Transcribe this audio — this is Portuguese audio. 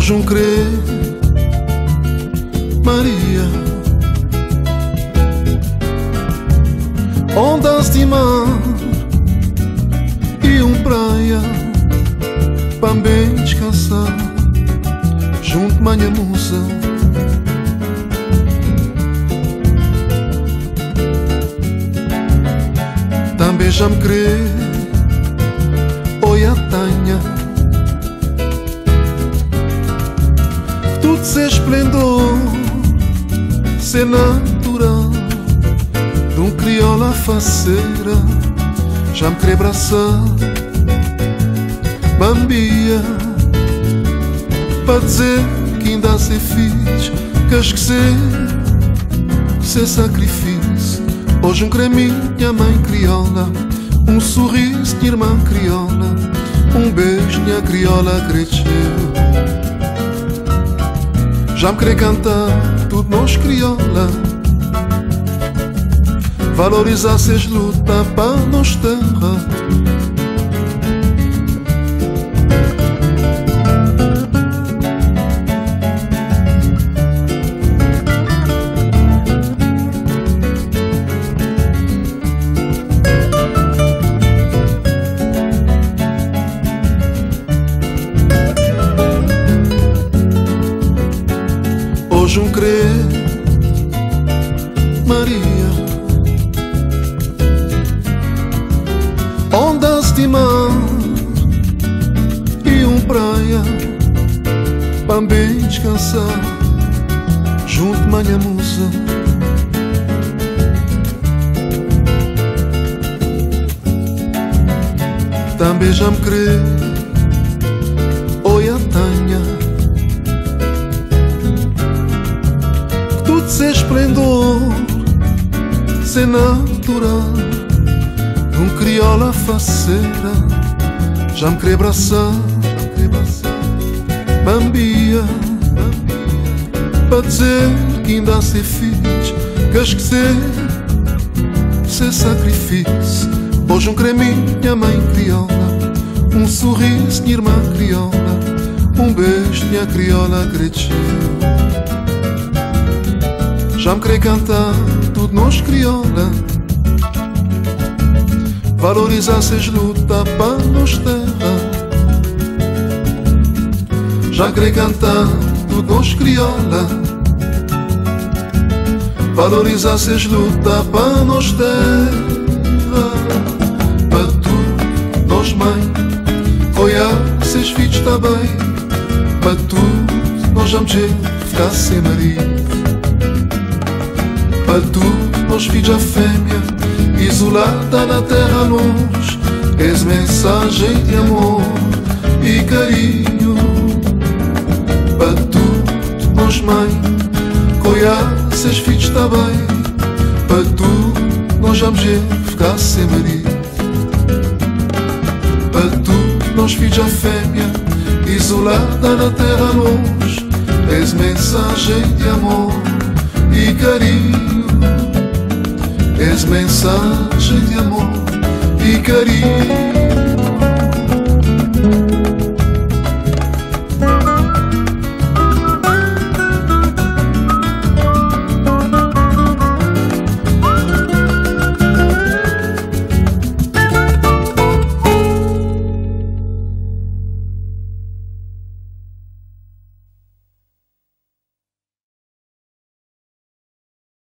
Hoje crer, Maria, ondas de mar e praia, para bem descansar, junto manhã musa. Também já me crer, oi a tanha, tudo se esplendor, ser natural, de crioula faceira, já me querer abraçar, bambia, para dizer que ainda se fiz, que esquecer, ser sacrifício. Hoje querer minha mãe crioula, sorriso de irmã crioula, beijo minha crioula cresceu. Já me querer cantar tudo nós crioula, valorizar ses luta para nos terra. Hoje crer, Maria, ondas de mar e praia, para bem descansar, junto manhã musa. Também já me crer, oi a tanha, tudo se esplendor, ser natural, de crioula faceira, já me querer abraçar, bambia, para dizer que ainda se fiz, que esquecer, ser sacrifício. Hoje querer minha mãe crioula, sorriso de irmã crioula, beijo minha crioula cresceu. Já me querer cantar tudo nós crioula, valorizar ses luta para nos terra. Já querer cantar tudo nós crioula, valorizar ses luta para nos terra. Para tudo nós mãe, olhar ses filhos também. Para tudo nós vamos ficar sem marido. Para tudo, nós filhos a fêmea, isolada na terra longe, és mensagem de amor e carinho. Para tudo, nós mãe, cuidar seus filhos também. Para tudo, nós vamos ficar sem marido. Para tudo, nós filhos a fêmea, isolada na terra longe, és mensagem de amor e carinho. És mensagem de amor e carinho.